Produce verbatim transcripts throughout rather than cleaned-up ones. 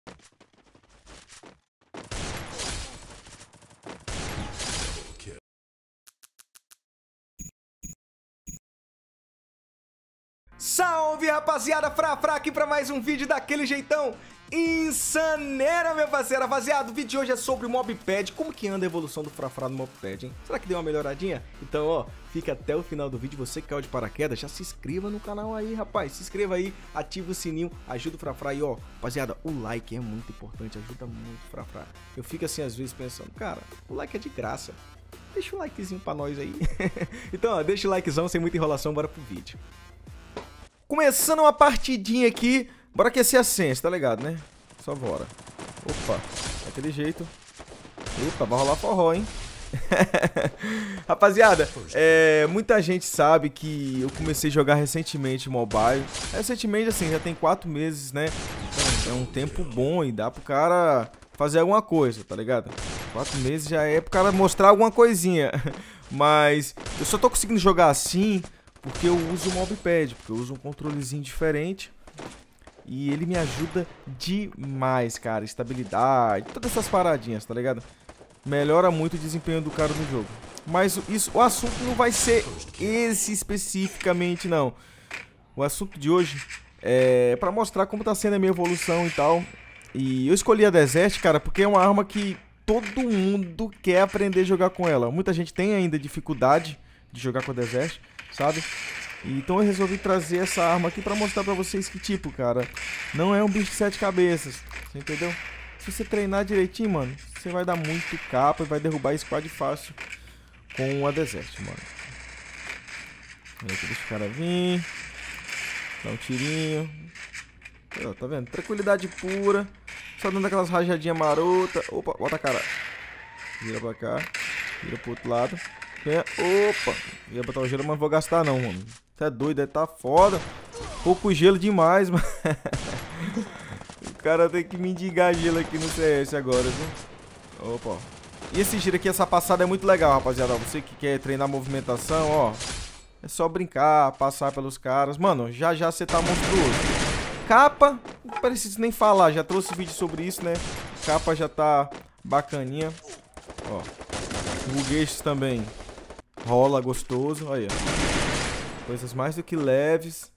Salve, rapaziada, Frafra aqui pra mais um vídeo daquele jeitão insaneira, meu parceiro. Rapaziada, o vídeo de hoje é sobre o Mobpad. Como que anda a evolução do Frafra no Mobpad, hein? Será que deu uma melhoradinha? Então, ó, fica até o final do vídeo. Você que caiu de paraquedas, já se inscreva no canal aí, rapaz. Se inscreva aí, ativa o sininho, ajuda o Frafra aí, ó. Rapaziada, o like é muito importante, ajuda muito o Frafra. Eu fico assim, às vezes, pensando, cara, o like é de graça. Deixa o likezinho pra nós aí. Então, ó, deixa o likezão, sem muita enrolação, bora pro vídeo. Começando uma partidinha aqui. Bora aquecer a senha, tá ligado, né? Só bora. Opa, daquele jeito. Epa, vai rolar forró, hein? Rapaziada, é, muita gente sabe que eu comecei a jogar recentemente mobile. Recentemente, assim, já tem quatro meses, né? Então, é um tempo bom e dá pro cara fazer alguma coisa, tá ligado? Quatro meses já é pro cara mostrar alguma coisinha. Mas eu só tô conseguindo jogar assim porque eu uso o Mobpad, porque eu uso um controlezinho diferente. E ele me ajuda demais, cara. Estabilidade, todas essas paradinhas, tá ligado? Melhora muito o desempenho do cara no jogo. Mas isso, o assunto não vai ser esse especificamente, não. O assunto de hoje é pra mostrar como tá sendo a minha evolução e tal. E eu escolhi a Desert, cara, porque é uma arma que todo mundo quer aprender a jogar com ela. Muita gente tem ainda dificuldade de jogar com a Desert, sabe? Então eu resolvi trazer essa arma aqui pra mostrar pra vocês que, tipo, cara, não é um bicho de sete cabeças, você entendeu? Se você treinar direitinho, mano, você vai dar muito capa e vai derrubar squad fácil com a Desert, mano. Aqui, deixa o cara vir, dá um tirinho. Ó, tá vendo? Tranquilidade pura, só dando aquelas rajadinhas marotas. Opa, bota a cara. Vira pra cá, vira pro outro lado. Opa, ia botar o gelo, mas não vou gastar não, mano. Você é doido, deve tá foda. Pouco gelo demais, mano. O cara tem que mendigar gelo aqui no C S agora, viu? Opa, ó. E esse giro aqui, essa passada é muito legal, rapaziada. Você que quer treinar movimentação, ó, é só brincar, passar pelos caras. Mano, já já você tá monstruoso. Capa, não preciso nem falar, já trouxe vídeo sobre isso, né? Capa já tá bacaninha. Ó, buguetes também rola gostoso, aí ó. Coisas mais do que leves.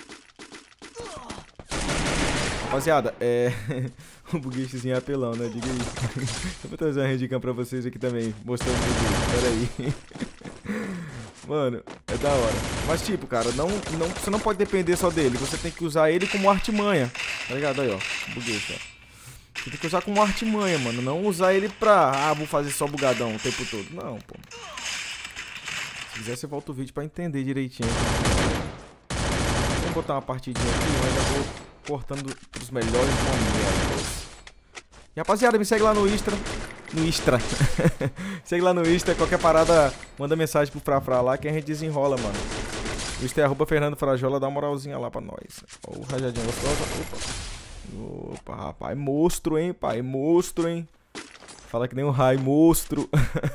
Rapaziada, é... o buguetezinho é apelão, né? Diga aí. Eu vou trazer uma handicam pra vocês aqui também, mostrando o buguete, pera aí. Mano, é da hora. Mas tipo, cara, não, não, você não pode depender só dele. Você tem que usar ele como artimanha. Tá ligado? Aí, ó, buguete, ó. Você tem que usar como artimanha, mano. Não usar ele pra... Ah, vou fazer só bugadão o tempo todo. Não, pô. Se quiser, você volta o vídeo pra entender direitinho. Vamos botar uma partidinha aqui, mas já vou cortando pros melhores momentos. E rapaziada, me segue lá no Insta. No Insta. Segue lá no Insta. Qualquer parada, manda mensagem pro Frafra lá que a gente desenrola, mano. O Insta é arroba Fernando Frajola. Dá uma moralzinha lá pra nós. Ó, o rajadinho gostosa. Opa. Opa, rapaz. Monstro, hein, pai. Monstro, hein. Fala que nem um raio. Monstro.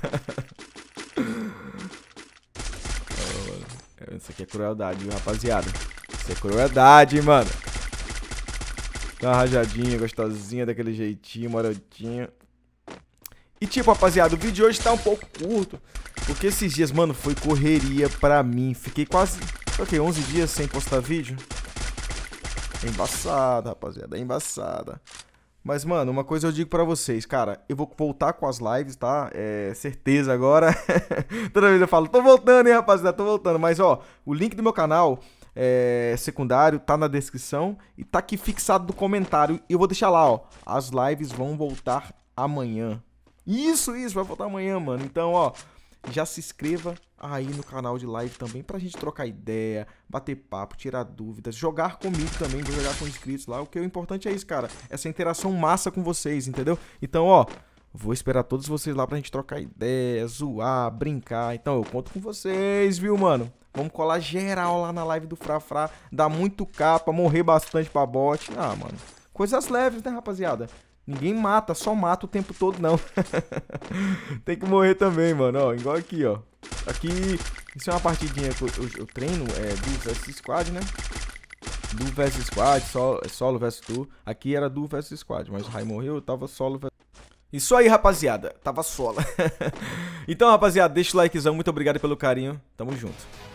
Isso aqui é crueldade, viu, rapaziada? Isso é crueldade, mano. Dá uma rajadinha gostosinha, daquele jeitinho, marotinho. E tipo, rapaziada, o vídeo de hoje tá um pouco curto, porque esses dias, mano, foi correria pra mim. Fiquei quase, ok, onze dias sem postar vídeo. É embaçada, rapaziada, é embaçada. Mas, mano, uma coisa eu digo pra vocês, cara, eu vou voltar com as lives, tá? É certeza agora. Toda vez eu falo, tô voltando, hein, rapaziada, tô voltando. Mas, ó, o link do meu canal é secundário tá na descrição e tá aqui fixado no comentário. E eu vou deixar lá, ó, as lives vão voltar amanhã. Isso, isso, vai voltar amanhã, mano. Então, ó, já se inscreva aí no canal de live também pra gente trocar ideia, bater papo, tirar dúvidas, jogar comigo também, vou jogar com inscritos lá. O que é importante é isso, cara, essa interação massa com vocês, entendeu? Então, ó, vou esperar todos vocês lá pra gente trocar ideia, zoar, brincar. Então, eu conto com vocês, viu, mano? Vamos colar geral lá na live do Frafra, dar muito capa, morrer bastante pra bot. Ah, mano, coisas leves, né, rapaziada? Ninguém mata, só mata o tempo todo, não. Tem que morrer também, mano, ó, igual aqui, ó. Aqui, isso é uma partidinha que eu, eu, eu treino, é, dos S Squad, né? duo versus squad, solo, solo versus duo. Aqui era duo versus squad, mas o Rai morreu, eu tava solo versus... Isso aí, rapaziada. Tava solo. Então, rapaziada, deixa o likezão. Muito obrigado pelo carinho. Tamo junto.